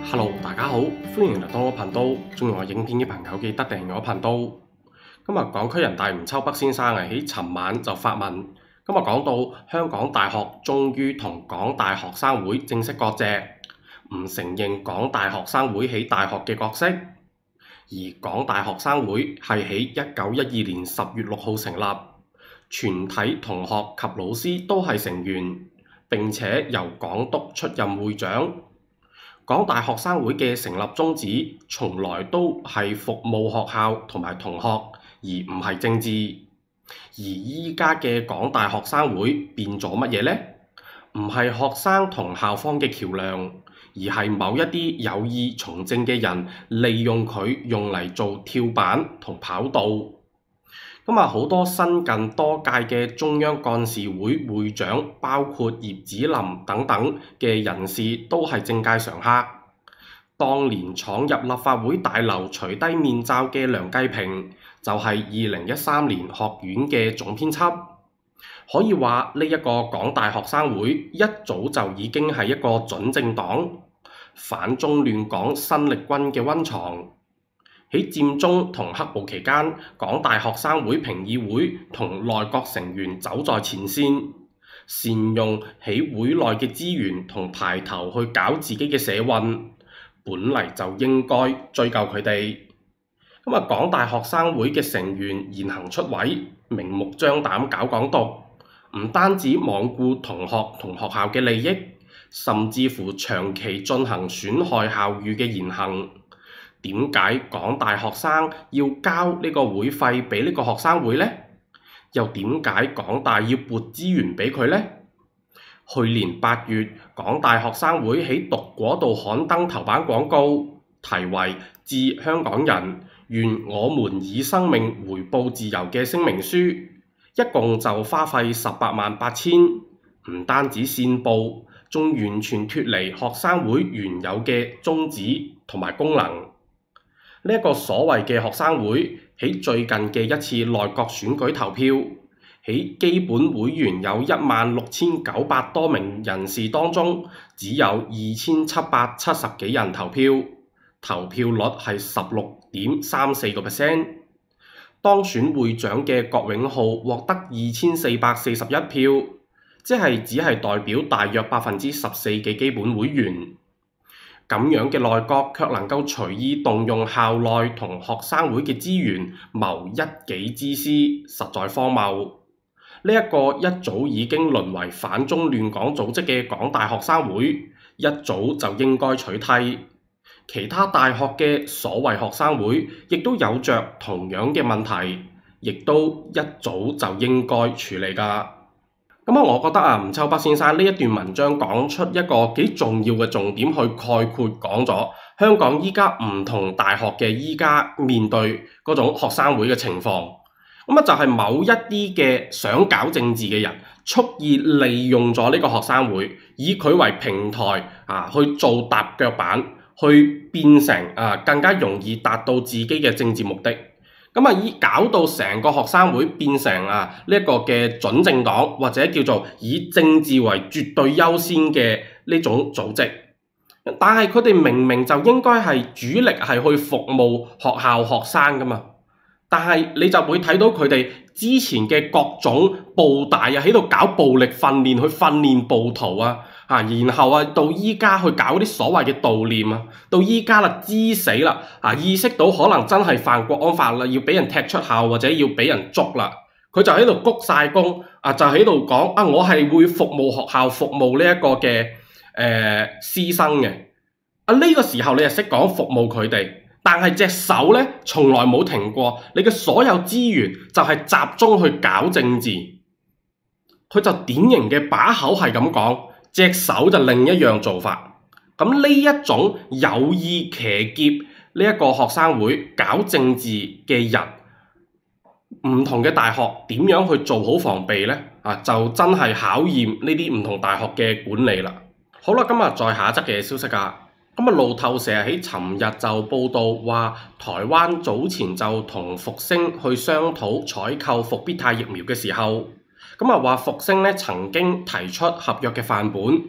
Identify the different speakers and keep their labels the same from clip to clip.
Speaker 1: Hello，大家好，歡迎嚟到我頻道。鍾意我影片嘅朋友記得訂閱我頻道。今日港區人大吳秋北先生喺尋晚就發文，今日講到香港大學終於同港大學生會正式割席，唔承認港大學生會喺大學嘅角色，而港大學生會係喺1912年10月6號成立，全體同學及老師都係成員，並且由港督出任會長。港大學生會嘅成立宗旨，從來都係服務學校同埋同學，而唔係政治。而依家嘅港大學生會變咗乜嘢呢？唔係學生同校方嘅橋樑，而係某一啲有意從政嘅人利用佢用嚟做跳板同跑道。好多新近多屆嘅中央幹事會會長，包括葉子林等等嘅人士，都係政界常客。當年闖入立法會大樓除低面罩嘅梁繼平，就係2013年學院嘅總編輯。可以話呢一個港大學生會一早就已經係一個準政黨，反中亂港新力軍嘅溫床。喺佔中同黑暴期間，港大學生會評議會同內閣成員走在前線，善用喺會內嘅資源同抬頭去搞自己嘅社運，本嚟就應該追究佢哋。港大學生會嘅成員言行出位，明目張膽搞港獨，唔單止罔顧同學同學校嘅利益，甚至乎長期進行損害校譽嘅言行。點解港大學生要交呢個會費俾呢個學生會呢？又點解港大要撥資源俾佢呢？去年8月，港大學生會喺讀果度刊登頭版廣告，題為《致香港人，願我們以生命回報自由》嘅聲明書，一共就花費18萬8千，唔單止煽暴，仲完全脫離學生會原有嘅宗旨同埋功能。呢一個所謂嘅學生會喺最近嘅一次內閣選舉投票，喺基本會員有16900多名人士當中，只有2770幾人投票，投票率係16.34%。當選會長嘅郭永浩獲得2441票，即係只係代表大約14%嘅基本會員。咁樣嘅內閣卻能夠隨意動用校內同學生會嘅資源謀一己之私，實在荒謬。呢一個一早已經淪為反中亂港組織嘅港大學生會，一早就應該取締。其他大學嘅所謂學生會，亦都有着同樣嘅問題，亦都一早就應該處理㗎。我覺得吳秋北先生呢一段文章講出一個幾重要嘅重點，去概括講咗香港依家唔同大學嘅依家面對嗰種學生會嘅情況。就係某一啲嘅想搞政治嘅人，蓄意利用咗呢個學生會，以佢為平台去做踏腳板，去變成更加容易達到自己嘅政治目的。以搞到成個學生會變成呢一個嘅準政黨，或者叫做以政治為絕對優先嘅呢種組織。但係佢哋明明就應該係主力係去服務學校學生㗎嘛，但係你就會睇到佢哋之前嘅各種暴大喺度搞暴力訓練，去訓練暴徒然後到依家去搞啲所謂嘅悼念到依家啦知死啦意識到可能真係犯國安法啦，要俾人踢出校或者要俾人捉啦，佢就喺度鞠晒躬就喺度講我係會服務學校，服務呢一個嘅師生嘅呢個時候你就識講服務佢哋，但係隻手呢從來冇停過，你嘅所有資源就係集中去搞政治，佢就典型嘅把口係咁講，隻手就另一樣做法。呢一種有意騎劫呢一個學生會搞政治嘅人，唔同嘅大學點樣去做好防備呢？就真係考驗呢啲唔同大學嘅管理啦。好啦，今日再下一則嘅消息路透社喺尋日就報道話，台灣早前就同復星去商討採購復必泰疫苗嘅時候，話復星曾經提出合約嘅範本。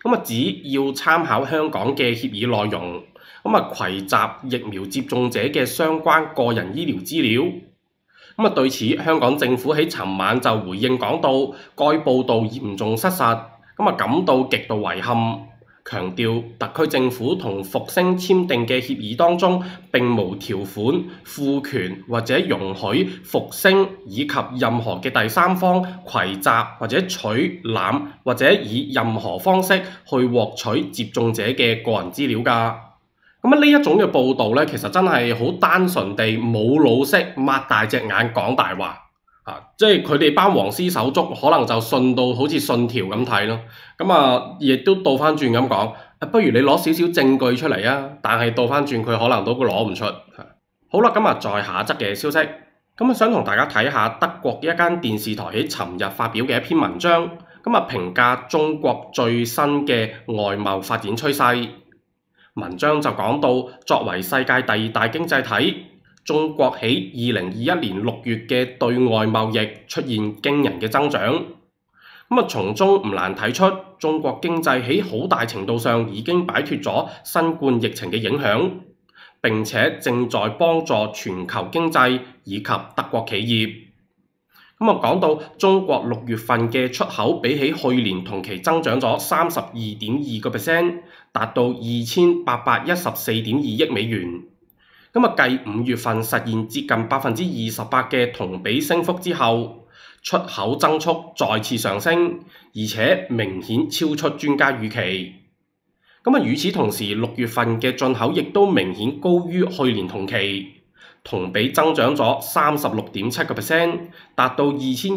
Speaker 1: 只要參考香港嘅協議內容，蒐集疫苗接種者嘅相關個人醫療資料。對此，香港政府喺尋晚就回應講到，該報導嚴重失實，感到極度遺憾。強調特區政府同復星簽訂嘅協議當中並無條款賦權或者容許復星以及任何嘅第三方蒐集或者取攬或者以任何方式去獲取接種者嘅個人資料㗎。呢一種嘅報導呢，其實真係好單純地冇腦式擘大隻眼講大話。即係佢哋班黃絲手足可能就信到好似信條咁睇咯，亦都倒翻轉咁講，不如你攞少少證據出嚟啊！但係倒翻轉佢可能都攞唔出。好啦，再下一則嘅消息，想同大家睇下德國一間電視台喺尋日發表嘅一篇文章，評價中國最新嘅外貿發展趨勢。文章就講到，作為世界第2大經濟體，中國喺2021年6月嘅對外貿易出現驚人嘅增長，從中唔難睇出中國經濟喺好大程度上已經擺脫咗新冠疫情嘅影響，並且正在幫助全球經濟以及德國企業。講到中國6月份嘅出口比起去年同期增長咗32.2%，達到2814.2億美元。繼5月份實現接近28%嘅同比升幅之後，出口增速再次上升，而且明顯超出專家預期。與此同時，6月份嘅進口亦都明顯高於去年同期，同比增長咗36.7%，達到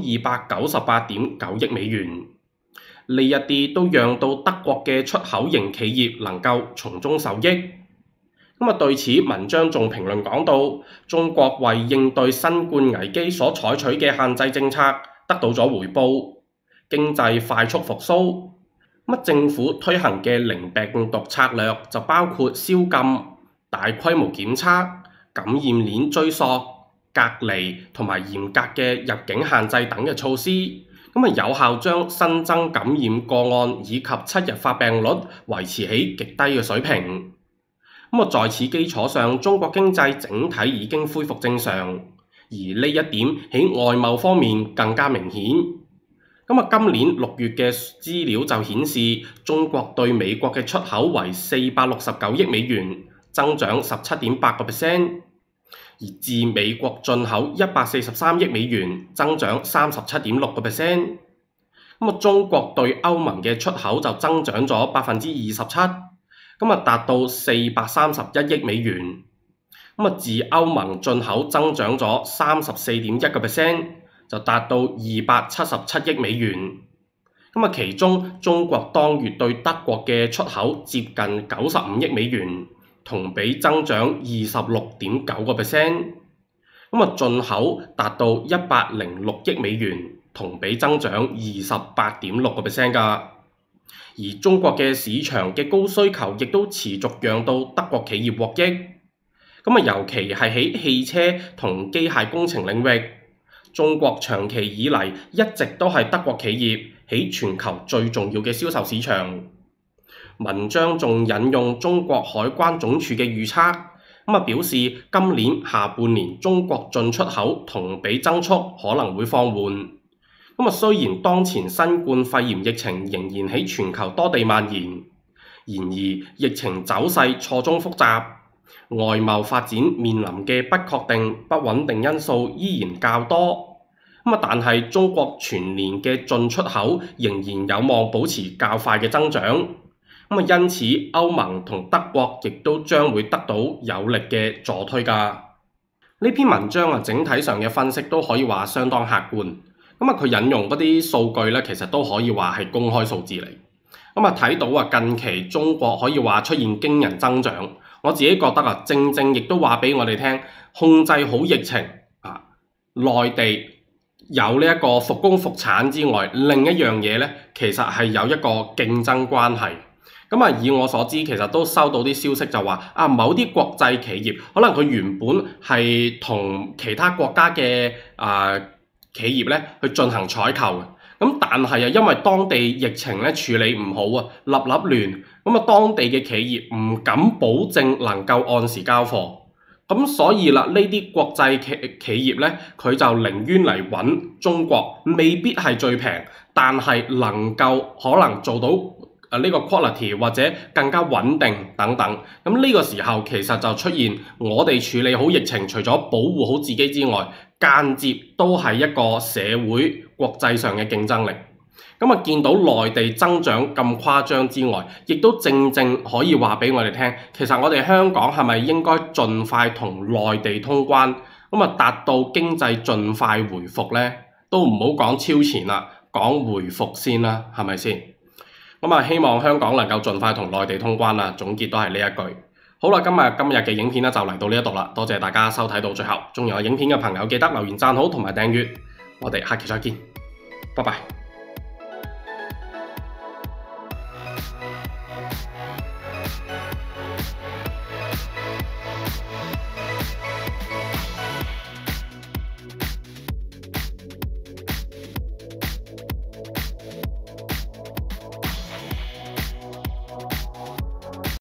Speaker 1: 2298.9億美元。呢一啲都讓到德國嘅出口型企業能夠從中受益。對此，文章仲評論講到，中國為應對新冠危機所採取嘅限制政策得到咗回報，經濟快速復甦。政府推行嘅零病毒策略就包括宵禁、大規模檢測、感染鏈追溯、隔離同埋嚴格嘅入境限制等嘅措施，有效將新增感染個案以及7日發病率維持喺極低嘅水平。在此基礎上，中國經濟整體已經恢復正常，而呢一點喺外貿方面更加明顯。今年6月嘅資料就顯示，中國對美國嘅出口為469億美元，增長17.8%，而自美國進口143億美元，增長37.6%。中國對歐盟嘅出口就增長咗27%。達到431億美元，自歐盟進口增長咗34.1%，就達到277億美元。其中中國當月對德國嘅出口接近95億美元，同比增長26.9%。進口達到106億美元，同比增長28.6%㗎。而中國嘅市場嘅高需求亦都持續讓到德國企業獲益。尤其係喺汽車同機械工程領域，中國長期以嚟一直都係德國企業喺全球最重要嘅銷售市場。文章仲引用中國海關總署嘅預測，表示今年下半年中國進出口同比增速可能會放緩。雖然當前新冠肺炎疫情仍然喺全球多地蔓延，然而疫情走勢錯綜複雜，外貿發展面臨嘅不確定、不穩定因素依然較多。但係中國全年嘅進出口仍然有望保持較快嘅增長。因此歐盟同德國亦都將會得到有力嘅助推㗎。呢篇文章整體上嘅分析都可以話相當客觀。佢引用嗰啲數據呢，其實都可以話係公開數字嚟。睇到近期中國可以話出現驚人增長。我自己覺得正正亦都話俾我哋聽，控制好疫情內地有呢一個復工復產之外，另一樣嘢呢，其實係有一個競爭關係。以我所知，其實都收到啲消息就話某啲國際企業可能佢原本係同其他國家嘅企業咧去進行採購嘅， 咁但係因為當地疫情處理唔好啊，粒粒亂，咁當地嘅企業唔敢保證能夠按時交貨，咁所以啦，呢啲國際企業呢，佢就寧願嚟揾中國，未必係最平，但係能夠可能做到呢個 quality 或者更加穩定等等。咁呢個時候其實就出現我哋處理好疫情，除咗保護好自己之外，間接都係一個社會國際上嘅競爭力。咁見到內地增長咁誇張之外，亦都正可以話俾我哋聽，其實我哋香港係咪應該盡快同內地通關，達到經濟盡快回復呢？都唔好講超前啦，講回復先啦，係咪先？希望香港能夠盡快同內地通關啦。總結都係呢一句。好啦，今日嘅影片就嚟到呢一度啦，多謝大家收睇到最後。鍾意我影片嘅朋友記得留言讚好同埋訂閱，我哋下期再見，拜拜。